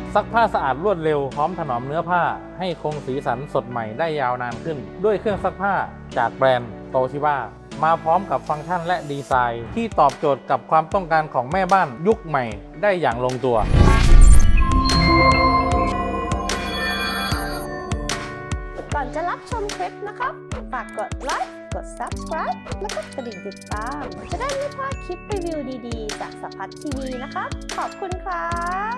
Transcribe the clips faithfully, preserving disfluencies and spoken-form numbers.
ซักผ้าสะอาดรวดเร็วพร้อมถนอมเนื้อผ้าให้คงสีสันสดใหม่ได้ยาวนานขึ้นด้วยเครื่องซักผ้าจากแบรนด์โตชิบ้ามาพร้อมกับฟังก์ชันและดีไซน์ที่ตอบโจทย์กับความต้องการของแม่บ้านยุคใหม่ได้อย่างลงตัวก่อนจะรับชมคลิปนะครับฝากกดไลค์กด ซับสไครบ์ แล้วก็กระดิ่งติดตามจะได้ไม่พลาดคลิปรีวิวดีๆจากสัพพัททีวีนะครับขอบคุณครับ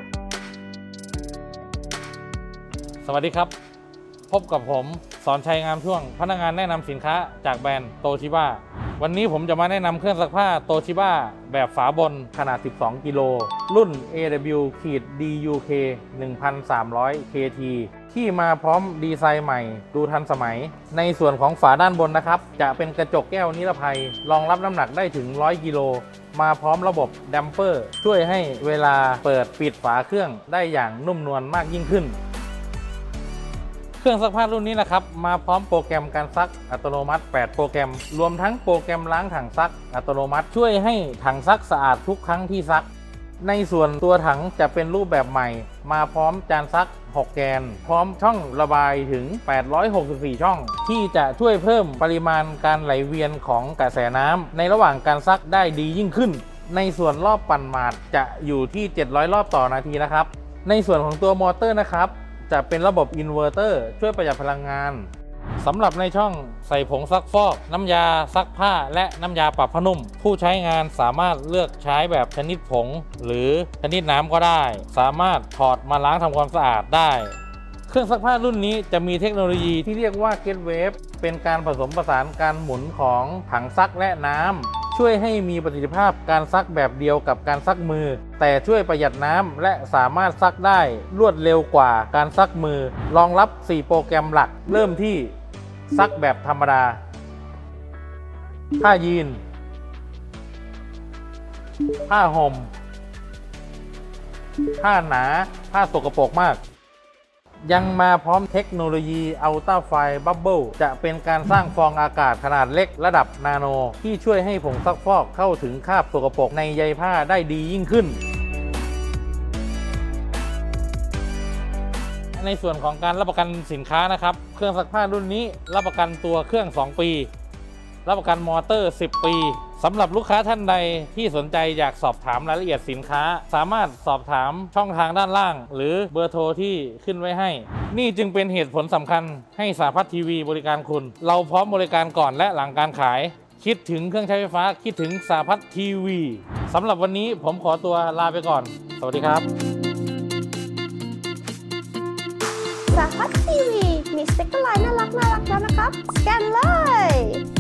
สวัสดีครับพบกับผมสอนชัยงามช่วงพนักงานแนะนำสินค้าจากแบรนด์โตชิบ้าวันนี้ผมจะมาแนะนำเครื่องซักผ้าโตชิบ้าแบบฝาบนขนาดสิบสองกิโลรุ่น เอ ดับเบิลยู ดี ยู เค หนึ่งพันสามร้อย เค ที ที่มาพร้อมดีไซน์ใหม่ดูทันสมัยในส่วนของฝาด้านบนนะครับจะเป็นกระจกแก้วนิรภัยรองรับน้ำหนักได้ถึงหนึ่งร้อยกิโลมาพร้อมระบบแดมเปอร์ช่วยให้เวลาเปิดปิดฝาเครื่องได้อย่างนุ่มนวลมากยิ่งขึ้นเครื่องซักผ้ารุ่นนี้นะครับมาพร้อมโปรแกรมการซักอัตโนมัติแปดโปรแกรมรวมทั้งโปรแกรมล้างถังซักอัตโนมัติช่วยให้ถังซักสะอาดทุกครั้งที่ซักในส่วนตัวถังจะเป็นรูปแบบใหม่มาพร้อมจานซักหกแกนพร้อมช่องระบายถึงแปดร้อยหกสิบสี่ช่องที่จะช่วยเพิ่มปริมาณการไหลเวียนของกระแสน้ำในระหว่างการซักได้ดียิ่งขึ้นในส่วนรอบปั่นหมาดจะอยู่ที่เจ็ดร้อยรอบต่อนาทีนะครับในส่วนของตัวมอเตอร์นะครับจะเป็นระบบอินเวอร์เตอร์ช่วยประหยัดพลังงานสำหรับในช่องใส่ผงซักฟอกน้ำยาซักผ้าและน้ำยาปรับผ้านุ่มผู้ใช้งานสามารถเลือกใช้แบบชนิดผงหรือชนิดน้ำก็ได้สามารถถอดมาล้างทำความสะอาดได้เครื่องซักผ้ารุ่นนี้จะมีเทคโนโลยีที่เรียกว่า Get Wave เป็นการผสมผสานการหมุนของถังซักและน้ำช่วยให้มีประสิทธิภาพการซักแบบเดียวกับการซักมือแต่ช่วยประหยัดน้ำและสามารถซักได้รวดเร็วกว่าการซักมือรองรับสี่โปรแกรมหลักเริ่มที่ซักแบบธรรมดาผ้ายีนผ้าห่มผ้าหนาผ้าสกปรกมากยังมาพร้อมเทคโนโลยีอัลตราไฟบับเบิลจะเป็นการสร้างฟองอากาศขนาดเล็กระดับนาโนที่ช่วยให้ผงซักฟอกเข้าถึงคราบสกปรกในใยผ้าได้ดียิ่งขึ้นในส่วนของการรับประกันสินค้านะครับเครื่องซักผ้ารุ่นนี้รับประกันตัวเครื่องสองปีรับประกันมอเตอร์สิบปีสำหรับลูกค้าท่านใดที่สนใจอยากสอบถามรายละเอียดสินค้าสามารถสอบถามช่องทางด้านล่างหรือเบอร์โทรที่ขึ้นไว้ให้นี่จึงเป็นเหตุผลสำคัญให้สาพัฒน์ทีวีบริการคุณเราพร้อมบริการก่อนและหลังการขายคิดถึงเครื่องใช้ไฟฟ้าคิดถึงสาพัฒน์ทีวีสำหรับวันนี้ผมขอตัวลาไปก่อนสวัสดีครับสาพัฒน์ทีวีมีสติ๊กเกอร์ไลน์น่ารักน่ารักแล้วนะครับสแกนเลย